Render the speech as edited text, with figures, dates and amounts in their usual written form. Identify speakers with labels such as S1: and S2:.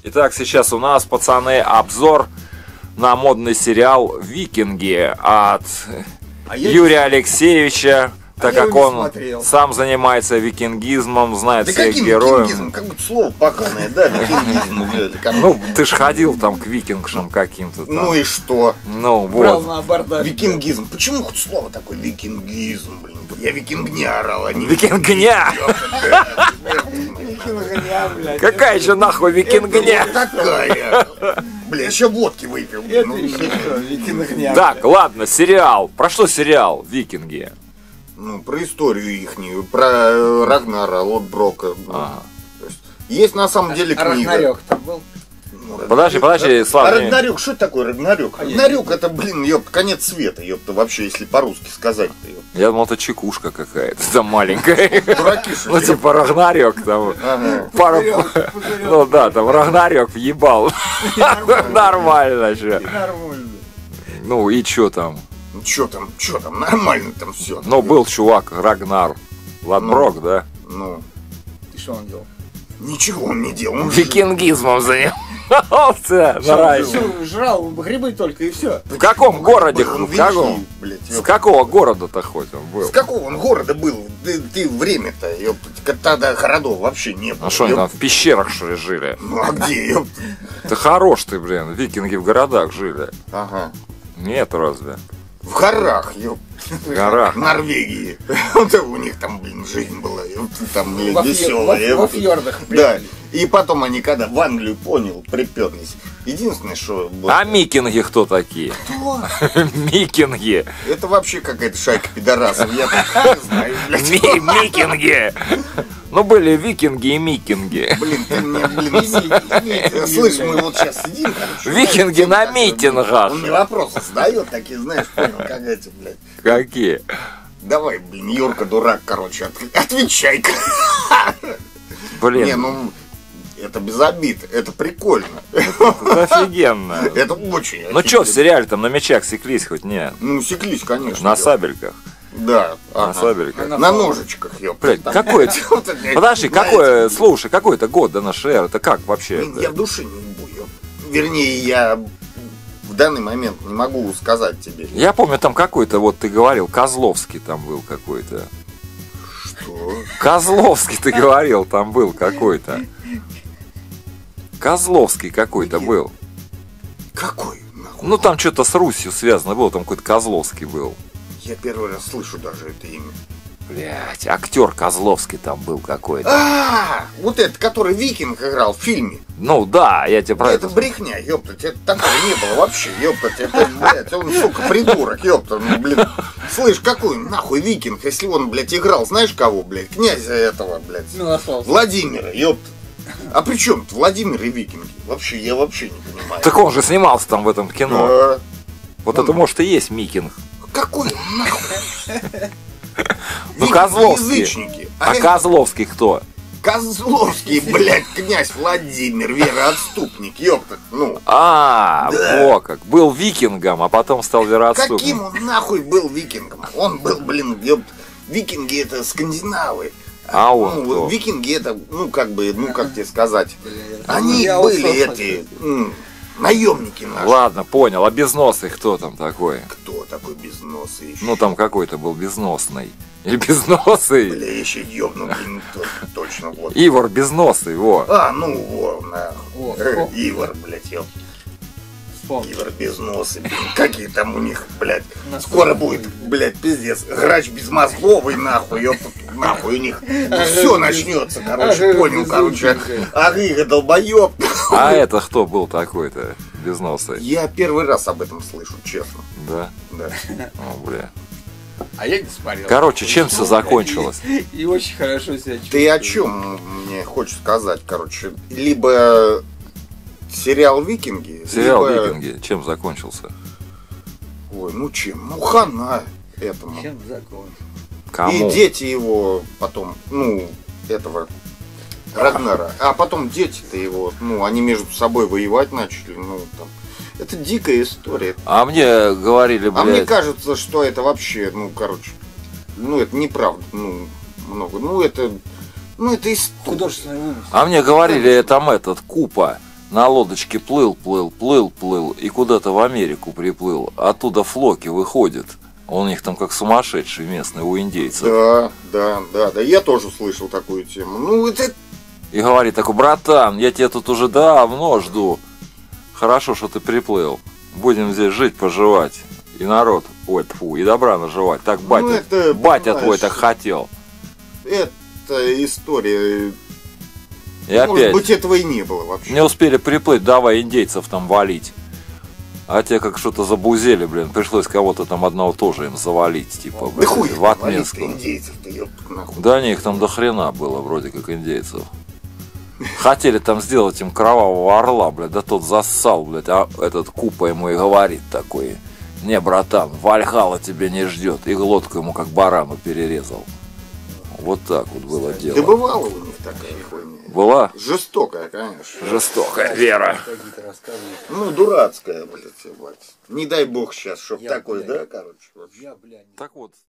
S1: Итак, сейчас у нас, пацаны, обзор на модный сериал «Викинги» от Юрия Алексеевича, так как он сам занимается викингизмом, знает всех героев.
S2: Викингизм? Как будто слово паханное, да, викингизм.
S1: Ну, ты ж ходил там к викингшам каким-то.
S2: Ну и что?
S1: Ну, вот.
S2: Викингизм. Почему хоть слово такое викингизм, блин? Я викингня орал, а не
S1: Викингня! Какая еще нахуй викингня?
S2: Такая. Бля, еще водки выпил.
S1: Так, ладно, сериал. Про что сериал «Викинги»?
S2: Ну, про историю ихнюю, про Рагнара, Лотброка.
S1: Ага.
S2: Есть на самом деле книга.
S3: Рагнарёк там был?
S1: Подожди, Слава.
S2: А Рагнарёк, что такое Рагнарёк? Рагнарёк это, блин, ёпта, конец света, ёпта, вообще, если по-русски сказать-то, ёпта.
S1: Я думал, это чекушка какая-то, там маленькая.
S2: Дураки, что
S1: Ну, типа Рагнарёк там. Пару... Ну да, там Рагнарёк въебал. Нормально же.
S3: Нормально.
S1: Ну и чё там?
S2: Ну, чё там, нормально там все.
S1: Ну, был чувак, Рагнар. Лотброк, да?
S2: Ну,
S3: И что он делал?
S2: ничего он не делал.
S1: Викингизмом занимался.
S3: Всё, жрал грибы только и все.
S1: В каком городе?
S2: Он
S1: В каком?
S2: блядь,
S1: С какого города-то хоть он был?
S2: С какого он города был? Ты время-то, ёпта, тогда городов вообще не было.
S1: А что они там в пещерах, что ли, жили?
S2: Ну, а где, ёпта?
S1: Ты хорош ты, блин, викинги в городах жили.
S2: Ага.
S1: Нет, разве?
S2: В горах, ёпта.
S1: В горах.
S2: В Норвегии. Вот у них там, блин, жизнь была, ёпта, там, блин,
S3: Во
S2: веселая.
S3: фьордах.
S2: Да. И потом они, когда в Англию, понял, приперлись. Единственное, что...
S1: А микинги кто такие?
S2: Кто?
S1: Микинги.
S2: Это вообще какая-то шайка пидорасов, я так не знаю, блядь.
S1: Микинги. Ну, были викинги и микинги.
S2: Блин, ты мне, блин, слышь, мы вот сейчас сидим, короче.
S1: Викинги на митингах.
S2: Он мне вопросы задает, такие, знаешь, понял, как эти, блядь.
S1: Какие?
S2: Давай, блин, Юрка, дурак, короче, отвечай-ка. Не,
S1: Блин,
S2: ну, это без обид, это прикольно.
S1: это офигенно.
S2: Это очень
S1: Ну что, в сериале там на мечах секлись хоть нет?
S2: Ну, секлись, конечно.
S1: На сабельках.
S2: Да.
S1: На сабельках.
S2: На ножичках, ёпта.
S1: Блядь, какой это? Подожди, какой, слушай, какой это год до нашей эры? Это как вообще?
S2: Блин, я в душе не бую. Вернее, я в данный момент не могу сказать тебе.
S1: Я помню, там какой-то, вот ты говорил, Козловский там был какой-то.
S2: Что?
S1: Козловский, ты говорил, там был какой-то. Козловский какой-то был.
S2: Какой? Нахуй?
S1: Ну там что-то с Русью связано было, там какой-то Козловский был.
S2: Я первый раз слышу даже это имя.
S1: Блять, актер Козловский там был какой-то.
S2: А, вот этот, который Викинг играл в фильме.
S1: Ну да, я тебе про
S2: Это
S1: это.
S2: брехня, ёптать, это такого не было вообще, ёптать, это, блядь, он, сука, придурок, ёптать, ну, блин. Слышь, какой нахуй Викинг, если он, блядь, играл, знаешь кого, блядь, князя этого, блядь, Владимира, ёптать. А при чем Владимир и Викинги? Вообще, я вообще не понимаю.
S1: Так он же снимался там в этом кино.
S2: Да.
S1: Вот это может и есть Микинг.
S2: Какой он нахуй?
S1: Ну Козловский.
S2: Язычники.
S1: А Козловский кто?
S2: Козловский, блядь, князь Владимир, вероотступник, ёптать, ну.
S1: А,
S2: Да.
S1: во как. Был викингом, а потом стал
S2: Каким
S1: вероотступником.
S2: он нахуй был викингом? Он был, блин, ёпт, викинги это скандинавы.
S1: А он
S2: Ну,
S1: кто?
S2: викинги это, ну, как бы, ну, как тебе сказать, они
S3: Я
S2: были
S3: услышал.
S2: эти, наемники наши.
S1: Ладно, понял. А безносый кто там такой?
S2: Кто такой безносый еще?
S1: Ну там какой-то был безносный. Или безносый.
S2: Бля, я еще ёбну, блин, точно, вот.
S1: Ивар безносый, во.
S2: А, ну, во, нахуй.
S3: О.
S2: Ивар, блядь, ёп.
S3: Вспомнил.
S2: Ивар безносый, блин, какие там у них, блядь, скоро будет, блядь, пиздец, грач безмозгловый, нахуй, ёп, нахуй у них все начнется, короче, понял, короче, Агрига долбоёб.
S1: А это кто был такой-то безносый?
S2: Я первый раз об этом слышу, честно,
S1: Да?
S2: да.
S1: О, бля.
S3: А я не смотрел.
S1: Короче, чем все закончилось?
S3: И очень хорошо себя чувствую.
S2: Ты о чем мне хочешь сказать, короче, либо сериал «Викинги»,
S1: Сериал
S2: либо...
S1: «Викинги» чем закончился?
S2: Ой, ну чем, ну хана этому.
S3: Чем закон?
S1: Кому?
S2: И дети его потом, ну, этого Рагнара. А потом дети-то его, ну, они между собой воевать начали, ну, там. Это дикая история.
S1: А мне говорили,
S2: А мне
S1: блядь,
S2: кажется, что это вообще, ну, короче, ну, это неправда, ну, много. Ну, это история.
S3: Художественный вымысел.
S1: а мне говорили, там этот Купа на лодочке плыл, и куда-то в Америку приплыл. Оттуда флоки выходят. Он у них там как сумасшедший местный, у индейцев.
S2: Да, я тоже слышал такую тему. Ну, это...
S1: И говорит такой: братан, я тебя тут уже давно жду. Хорошо, что ты приплыл. Будем здесь жить, поживать. И народ, ой, тьфу, и добра наживать. Так батя,
S2: это,
S1: батя твой так хотел.
S2: Это история...
S1: И
S2: Может
S1: опять,
S2: быть, этого и не было вообще.
S1: не успели приплыть, давай индейцев там валить. А те как что-то забузели, блин, пришлось кого-то там одного тоже им завалить, типа, блин,
S2: Да хуй,
S1: в отместку.
S2: индейцев-то, ёпта, нахуй.
S1: Да не, их там до хрена было, вроде как индейцев. Хотели там сделать им кровавого орла, блядь, да тот зассал, блядь, а этот Купа ему и говорит такой: не, братан, Вальхалла тебе не ждет. И глотку ему как барану перерезал. Вот так вот было дело.
S2: Да бывало у них такая хуйня.
S1: Была?
S2: Жестокая, конечно.
S1: Жестокая вера.
S2: Ну, дурацкая, блядь. Не дай бог сейчас, чтоб такое, да, короче.
S1: Так вот.